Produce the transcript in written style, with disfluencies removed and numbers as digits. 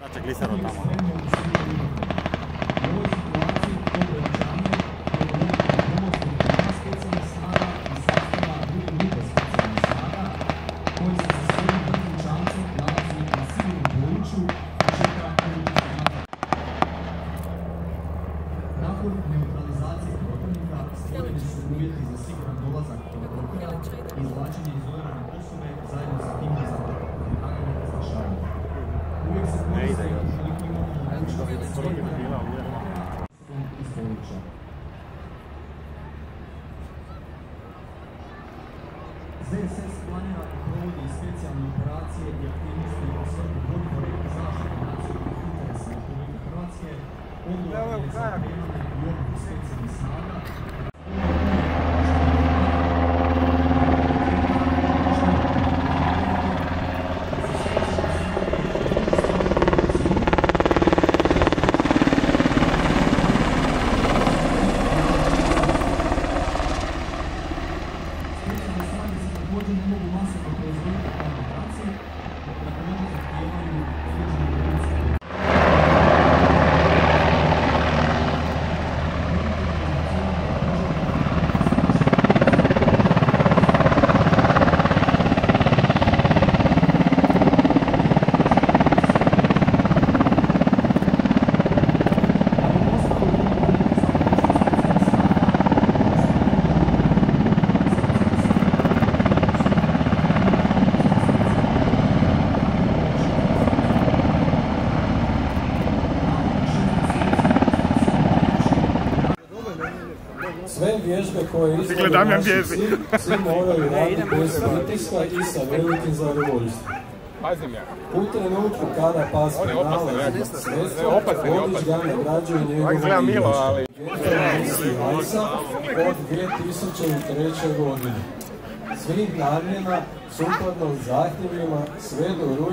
Znači glisero tamo. Nakon neutralizacije protivnika stvoreni su uvjeti za siguran dolazak helikoptera i izvlačenje izolirane osobe zajedno sa tim za izvršavanje. Uvijek se koriste koliko imamo mogućnosti iz područja. ZSS planira i provodi specijalne operacije i aktivnosti u svrhu potpore i zaštite nacionalnih interesa Republike Hrvatske, odgovorne za opremanje i obuku specijalnih snaga. Sve vježbe koje izvode naši svi moraju raditi bez pritiska i sa velikim zadovoljstvom. U trenutku kada pas nalazi sredstva, vodič ga nagrađuje njegovom vježbe. Od 2003. godine. Svim namjena, sukladno zahtjevima, sve do rujna